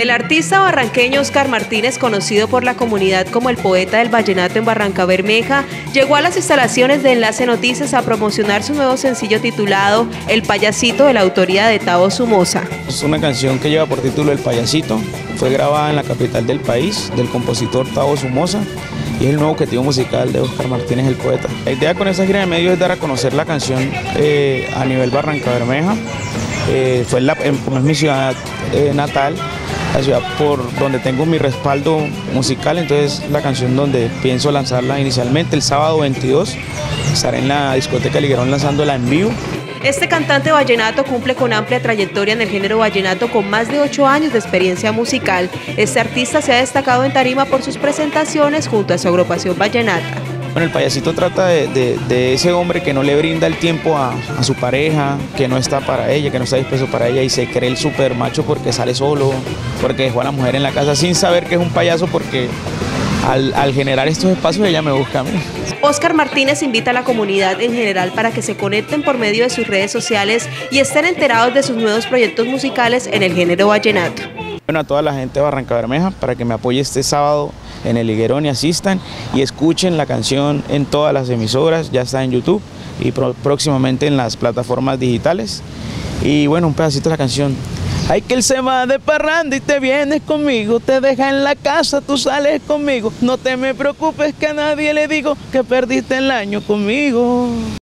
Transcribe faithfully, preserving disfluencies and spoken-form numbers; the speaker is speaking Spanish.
El artista barranqueño Oscar Martínez, conocido por la comunidad como el poeta del vallenato en Barrancabermeja, llegó a las instalaciones de Enlace Noticias a promocionar su nuevo sencillo titulado El Payasito, de la autoría de Tavo Somoza. Es una canción que lleva por título El Payasito, fue grabada en la capital del país, del compositor Tavo Somoza, y es el nuevo objetivo musical de Oscar Martínez, el poeta. La idea con esta gira de medios es dar a conocer la canción eh, a nivel Barrancabermeja. Eh, fue la, en, como es mi ciudad eh, natal, la ciudad por donde tengo mi respaldo musical, entonces la canción donde pienso lanzarla inicialmente el sábado veintidós, estaré en la discoteca Liguerón lanzándola en vivo. Este cantante vallenato cumple con amplia trayectoria en el género vallenato con más de ocho años de experiencia musical. Este artista se ha destacado en tarima por sus presentaciones junto a su agrupación vallenata. Bueno, el payasito trata de, de, de ese hombre que no le brinda el tiempo a, a su pareja, que no está para ella, que no está dispuesto para ella y se cree el super macho porque sale solo, porque dejó a la mujer en la casa sin saber que es un payaso, porque al, al generar estos espacios ella me busca a mí. Oscar Martínez invita a la comunidad en general para que se conecten por medio de sus redes sociales y estén enterados de sus nuevos proyectos musicales en el género vallenato. Bueno, a toda la gente de Barrancabermeja para que me apoye este sábado en el Higuerón y asistan y escuchen la canción en todas las emisoras, ya está en YouTube y pro próximamente en las plataformas digitales. Y bueno, un pedacito de la canción. Ay, que él se va de parranda y te vienes conmigo, te deja en la casa, tú sales conmigo, no te me preocupes que a nadie le digo que perdiste el año conmigo.